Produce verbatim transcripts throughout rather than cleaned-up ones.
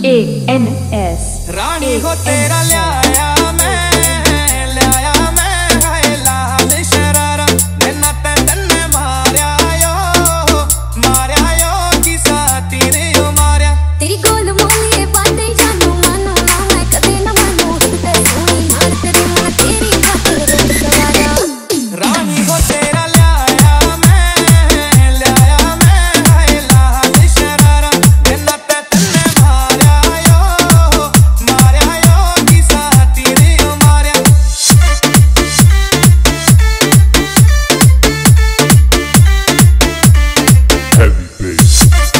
ए N S रानी हो तेरा ल्याया मैं ल्याया मैं हाय लाल शरारा नैना ते तन्ने मारया यो मारया यो किसा तेरे यो मारया तेरी गोल मोलिए बातें जानू मानो ना मैं कदे न मानू ते सोनी मार तेरी मन तेरी खातिर सवारा रानी हो तेरा ल्याया मैं ल्याया मैं हाय लाल शरारा नैना ते तन्ने मारया यो मारया यो किसा तेरे यो मारया Heavy bass.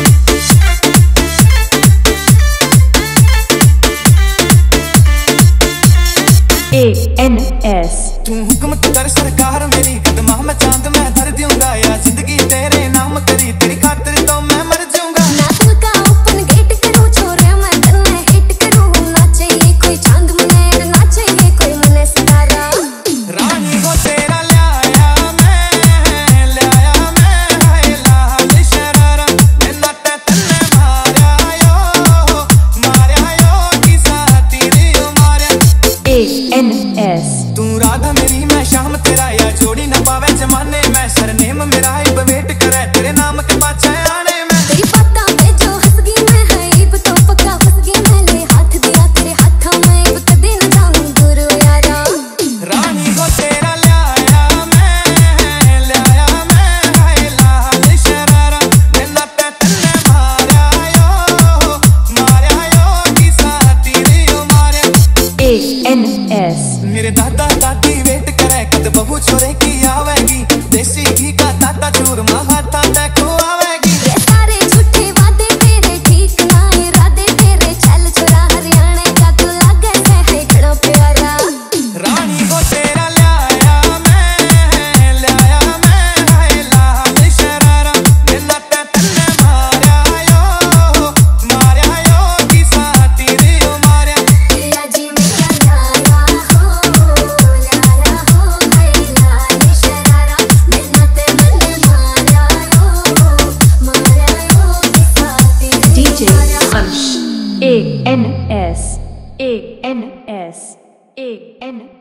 A N S तू हुक्म कर सरकार मेरी कदमा में चांद मैं धर दूंगा या जिंदगी तेरे नाम करी तेरी खातिर तो मैं मर जाऊंगा ना दिल का ओपन गेट करूं छोरे मैं तन्ने हिट करूं ना चाहिए कोई चांद मने ना चाहिए कोई मने सितारा रानी हो तेरा ल्याया मैं ल्याया मैं हाय लाल शरारा नैना ते तन्ने मारया यो मारया यो किसा तेरे यो मारया ए एन एस तू राधा मेरी मैं शाम तेरा या जोड़ी न पावे जमाने में सरनेम मेरा इब वेट करे तेरे नाम के पाछे आने में तेरी बातां पे जो हंस गई मैं है इब तो पक्का फंस गई मैं ले हाथ दिया तेरे हाथों में इब कदे न जाऊं दूर यारा रानी हो तेरा ल्याया मैं ल्याया मैं हाय लाल शरारा नैना ते तन्ने मारया यो मारया यो किसा तेरे यो मारया ए एन एस मेरे दादा दादी वेट करे कद बहू छोरे की आवेगी देसी घी का ताता चूरमा हाथा ते खुआवेगी ये सारे झूठे वादे तेरे ठीक ना इरादे तेरे चल छोरा हरियाणा का तू लागे से है खड़ा प्यारा रानी हो तेरा ल्याया मैं ल्याया मैं हाय लाल शरारा नैना ते तन्ने मारया यो मारया यो किसा तेरे यो मारया तेरा जी मेरा यारा हो यारा हो हाय लाल शरारा नैना ते तन्ने मारया यो मारया यो किसा तेरे DJ Ansh A N S A N S A N